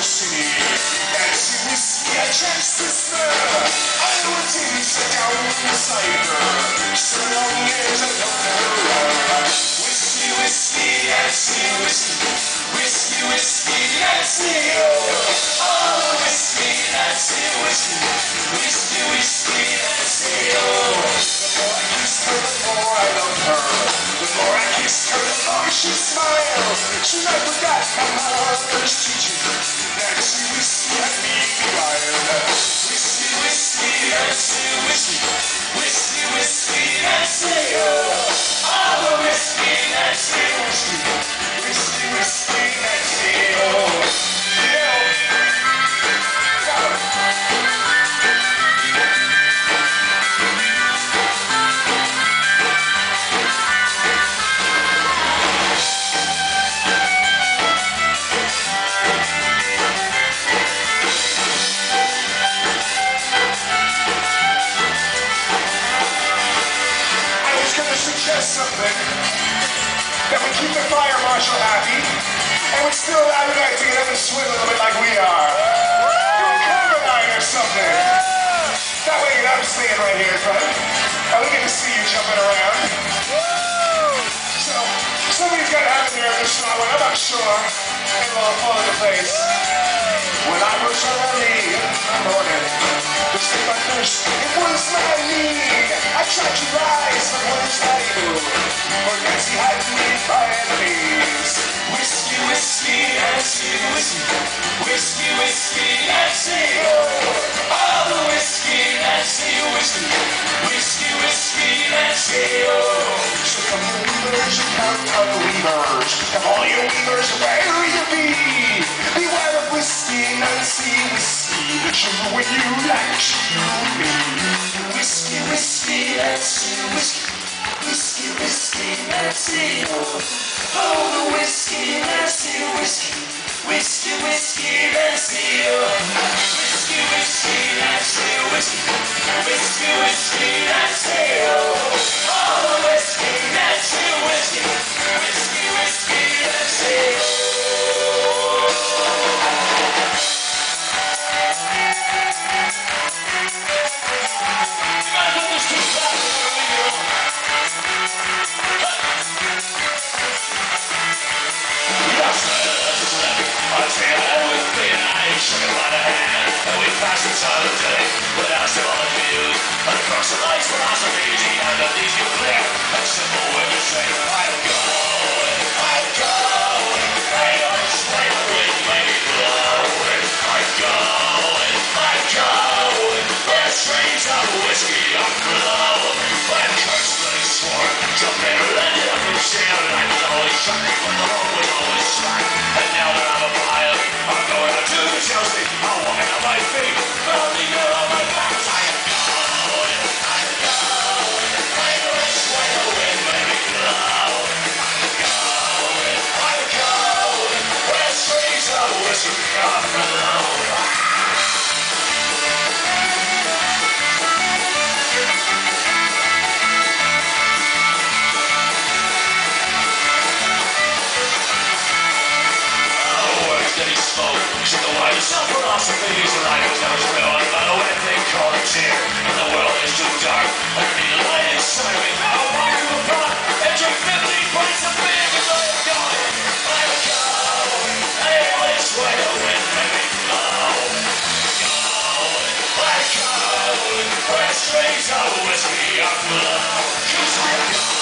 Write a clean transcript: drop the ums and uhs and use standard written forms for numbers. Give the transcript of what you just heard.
city. Nancy whiskey, I chance to smell. I know a titty set down inside her. So long years I don't know her. Whiskey, whiskey, Nancy whiskey. Whiskey, whiskey, Nancy, oh. Oh, whiskey, Nancy whiskey. Whiskey, whiskey, Nancy, oh. The more I kissed her, the more I loved her. The more I kissed her, the more she smiled. She never forgot how my mother's teaching. Nancy whiskey had me wild. Whiskey, whiskey, Nancy whiskey. Whiskey, whiskey, Nancy, oh. Oh, whiskey, Nancy whiskey. Whiskey, whiskey, Nancy, oh. Yeah. Suggest something that would keep the fire marshal happy and would still allow you guys to get up and swim a little bit like we are. Do a cover line or something. That way I'm staying right here in front and we get to see you jumping around. So somebody's got to have it there at the start one, I'm not sure. It'll all fall into place. When I was early in the morning to sleep my thirst, it was my need. I tried to rise, but was not able. For Nancy had me by enemies. Whiskey, whiskey, Nancy, whiskey. Whiskey, whiskey, Nancy, oh. All the whiskey, Nancy, whiskey. Whiskey, whiskey, Nancy, oh. So come on, weavers, count on the weavers. If all your weavers, where you be? Beware of whiskey, Nancy, whiskey. Sugar when you like, sugar me. Whiskey, whiskey, Nancy, whiskey. Whiskey, whiskey, Nancy, oh. Oh, the whiskey, Nancy, whiskey. Whiskey, whiskey, Nancy, oh. Whiskey, whiskey, Nancy, whiskey. Whiskey, whiskey, Nancy, oh. Oh, the whiskey, Nancy, whiskey. Whiskey, whiskey, Nancy, oh. Without symbolic views, across the lines, philosophies, he had the these you clear. A simple way to say, I'm going, I'm going. I don't explain the wind, maybe blowing. I'm going, I'm going. There's strains of whiskey, I'm blowing. I'm cursed, but he swore, jumping or landed up in jail. And I was always shocking, but the road was always slack. And now that I'm a pilot, I'm going out to Chelsea. I'm walking on my feet, but I'll leave it on my back. I am going, I'm going. I know it's why the wind may be blowing. I'm going. Where strings of whiskey are blowing. Some philosophies and life is never ruined by the way they call it here. And the world is too dark. I need a light inside me. I'll walk you apart and drink 15 pints of beer because I am going. I'm going. Hey, which way the wind may be blowing. I'm going. Where strings of whiskey are blowing. 'Cause I'm going.